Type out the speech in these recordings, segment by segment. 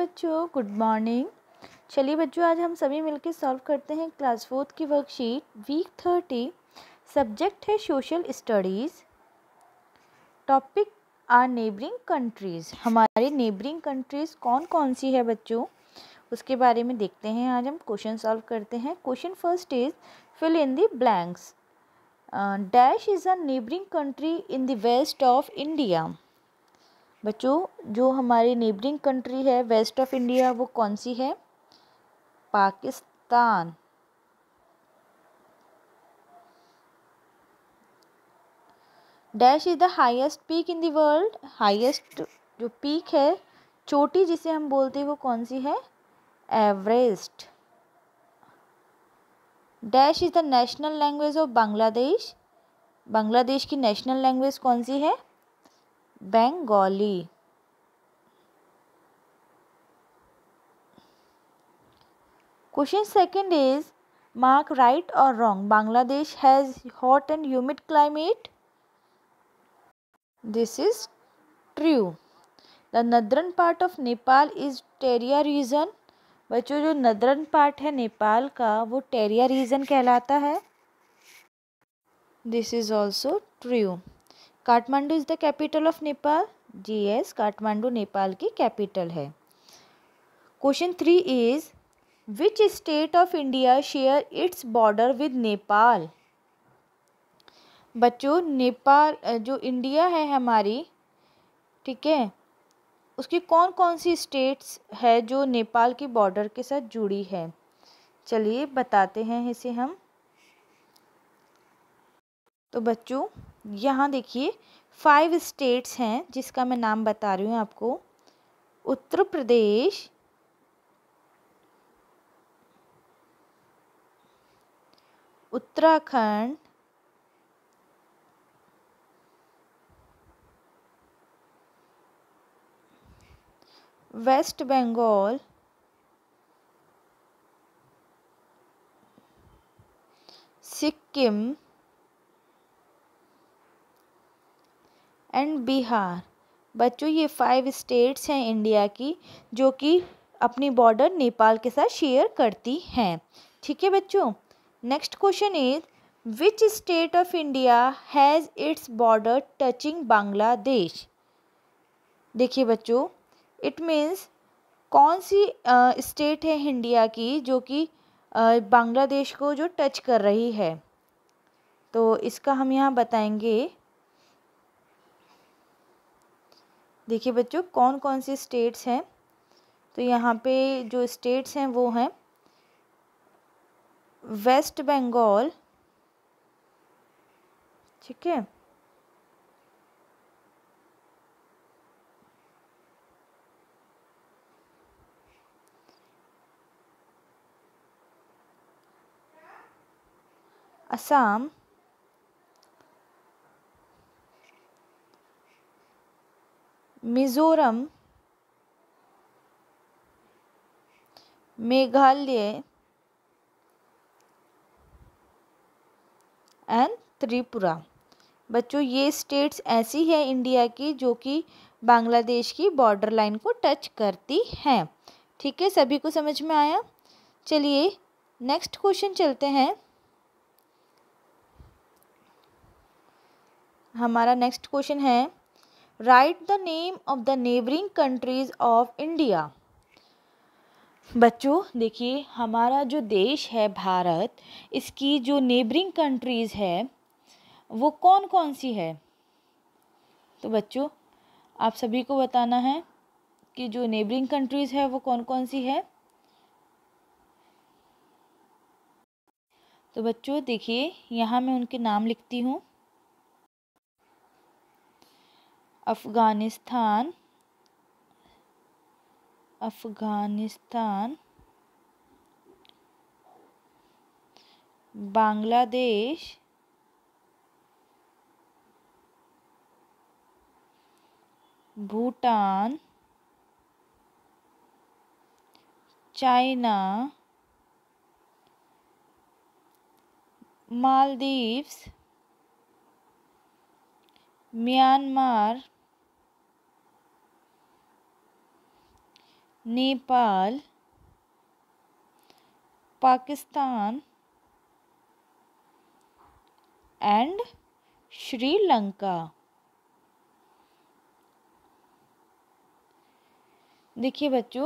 बच्चों, good morning. चलिए बच्चों, आज हम सभी मिलकर सॉल्व करते हैं क्लास 4 की वर्कशीट वीक 30। सब्जेक्ट है social studies. Topic are neighbouring countries. हमारे नेबरिंग कंट्रीज़ कौन कौन सी है बच्चों, उसके बारे में देखते हैं। आज हम क्वेश्चन सॉल्व करते हैं। Question first is fill in the blanks. Dash is a neighbouring country in the west of India. बच्चों, जो हमारी नेबरिंग कंट्री है वेस्ट ऑफ इंडिया, वो कौन सी है? Pakistan. Dash is the highest peak in the world. Highest जो peak है, चोटी जिसे हम बोलते हैं, वो कौन सी है? Everest. Dash is the national language of Bangladesh. Bangladesh की नेशनल लैंग्वेज कौन सी है? Bengali. Question second is mark right or wrong. Bangladesh has hot and humid climate. This is true. The northern part of Nepal is Teria region. बच्चों, जो नदरन part है नेपाल का, वो Teriya reason कहलाता है। This is also true. Kathmandu is the capital of Nepal. जी yes, Kathmandu Nepal की capital है। Question 3 is which state of India share its border with Nepal. बच्चों, नेपाल जो इंडिया है हमारी, ठीक है, उसकी कौन कौन सी स्टेट्स है जो नेपाल की बॉर्डर के साथ जुड़ी है? चलिए बताते हैं इसे हम। तो बच्चों, यहाँ देखिए 5 स्टेट्स हैं जिसका मैं नाम बता रही हूँ आपको। Uttar Pradesh, Uttarakhand, West Bengal, Sikkim and Bihar. बच्चों, ये 5 स्टेट्स हैं इंडिया की जो कि अपनी बॉर्डर नेपाल के साथ शेयर करती हैं। ठीक है बच्चों। Next question is which state of India has its border touching Bangladesh. देखिए बच्चों, इट मीन्स कौन सी स्टेट है इंडिया की जो कि बांग्लादेश को जो टच कर रही है। तो इसका हम यहाँ बताएंगे। देखिए बच्चों, कौन कौन सी स्टेट्स हैं। तो यहाँ पे जो स्टेट्स हैं वो हैं वेस्ट बंगाल, ठीक है, असम, मिज़ोरम, मेघालय एंड त्रिपुरा। बच्चों, ये स्टेट्स ऐसी है इंडिया की जो कि बांग्लादेश की बॉर्डर लाइन को टच करती हैं। ठीक है, सभी को समझ में आया? चलिए नेक्स्ट क्वेश्चन चलते हैं। हमारा नेक्स्ट क्वेश्चन है write the name of the neighbouring countries of India. बच्चों देखिए, हमारा जो देश है भारत, इसकी जो नेबरिंग कंट्रीज़ है वो कौन कौन सी है? तो बच्चों, आप सभी को बताना है कि जो नेबरिंग कंट्रीज़ है वो कौन कौन सी है। तो बच्चों देखिए, यहाँ मैं उनके नाम लिखती हूँ। Afghanistan, Bangladesh, Bhutan, China, Maldives, Myanmar, Nepal, Pakistan and Sri Lanka. देखिए बच्चों,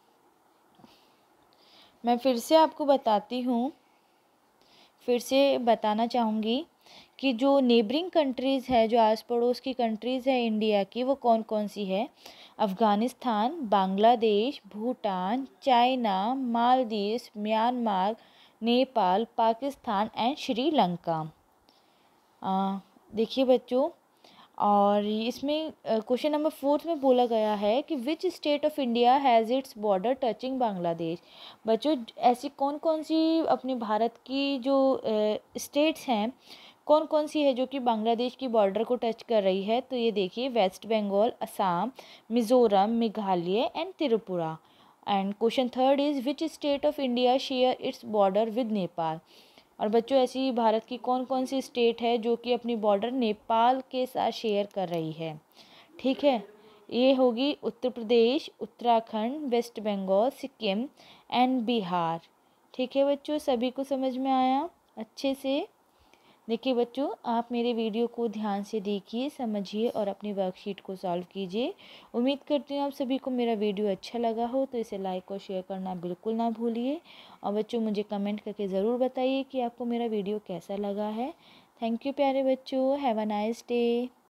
मैं फिर से आपको बताती हूँ, फिर से बताना चाहूँगी कि जो नेबरिंग कंट्रीज़ है, जो आस पड़ोस की कंट्रीज़ है इंडिया की, वो कौन कौन सी है। Afghanistan, Bangladesh, Bhutan, China, Maldives, Myanmar, Nepal, Pakistan and Sri Lanka. देखिए बच्चों, और इसमें क्वेश्चन नंबर 4 में बोला गया है कि which state of India has its border touching Bangladesh. बच्चों, ऐसी कौन कौन सी अपने भारत की जो स्टेट्स हैं, कौन कौन सी है जो कि बांग्लादेश की बॉर्डर को टच कर रही है। तो ये देखिए, West Bengal, Assam, Mizoram, Meghalaya and Tripura. And question third is which state of India share its border with Nepal. और बच्चों, ऐसी भारत की कौन कौन सी स्टेट है जो कि अपनी बॉर्डर नेपाल के साथ शेयर कर रही है। ठीक है, ये होगी Uttar Pradesh, Uttarakhand, West Bengal, Sikkim and Bihar. ठीक है बच्चों, सभी को समझ में आया अच्छे से। देखिए बच्चों, आप मेरे वीडियो को ध्यान से देखिए, समझिए और अपनी वर्कशीट को सॉल्व कीजिए। उम्मीद करती हूँ आप सभी को मेरा वीडियो अच्छा लगा हो, तो इसे लाइक और शेयर करना बिल्कुल ना भूलिए। और बच्चों, मुझे कमेंट करके ज़रूर बताइए कि आपको मेरा वीडियो कैसा लगा है। थैंक यू प्यारे बच्चों, हैव अ नाइस डे।